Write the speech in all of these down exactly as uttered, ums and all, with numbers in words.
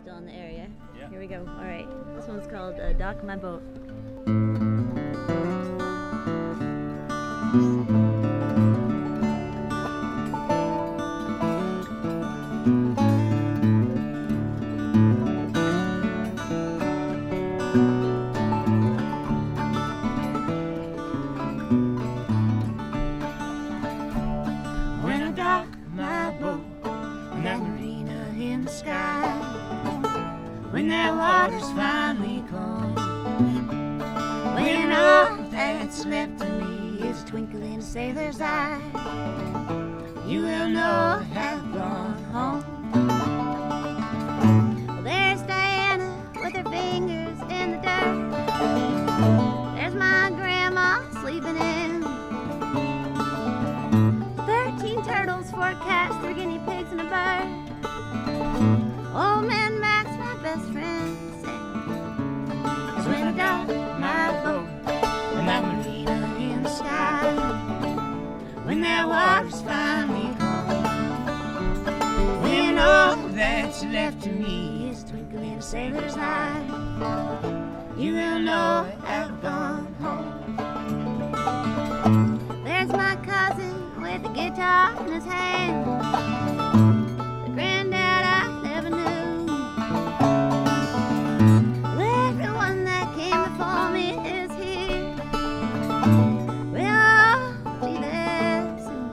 still in the area. Yeah. Here we go. All right. This one's called uh, Dock My Boat. When I dock my boat in that marina in the sky, when that water's finally calm, when all that's left of me is a twinkle in a sailor's eye, you will know I've gone home. Well, there's Diana with her fingers in the dirt. There's my grandma sleeping in. Thirteen turtles, four cats, three guinea pigs, and a bird. Old man Max, my best friend, said, 'cause when I dock my boat in that marina in the sky, when that water's finally gone, when all that's left of me is a twinkle in a sailor's eye, you will know I've gone home. There's my cousin with the guitar in his hand, the granddad I never knew. Well, everyone that came before me is here. We'll all be there soon.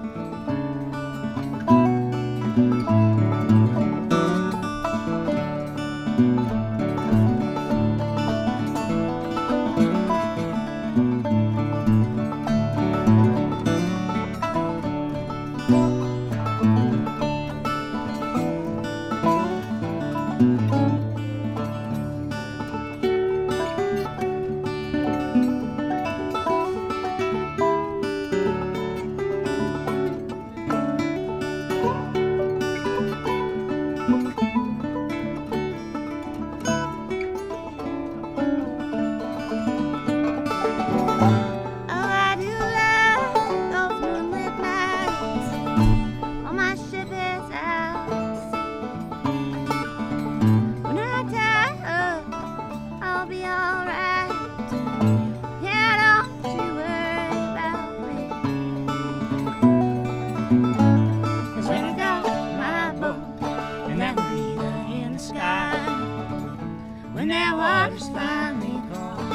When that water's finally gone,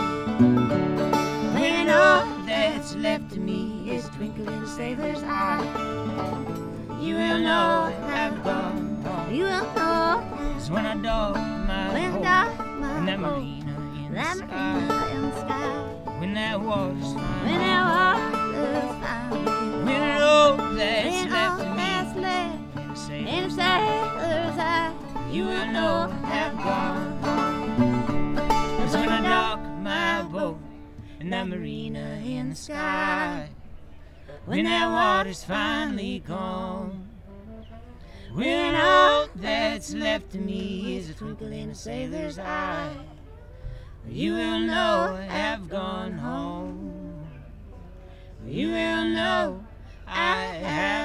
when all that's left of me is a twinkle in a sailor's eye, you will know I've gone home. You will know. 'Cause when I dock my when boat dock my in that marina in the sky, in the sky, when that water's finally when that water's finally when all that's when left all of me that's left in a sailor's eye, you will know I've gone home. 'Cause when I dock my boat in that marina in the sky, when that water's finally gone, when all that's left of me is a twinkle in a sailor's eye, you will know I've gone home. You will know I have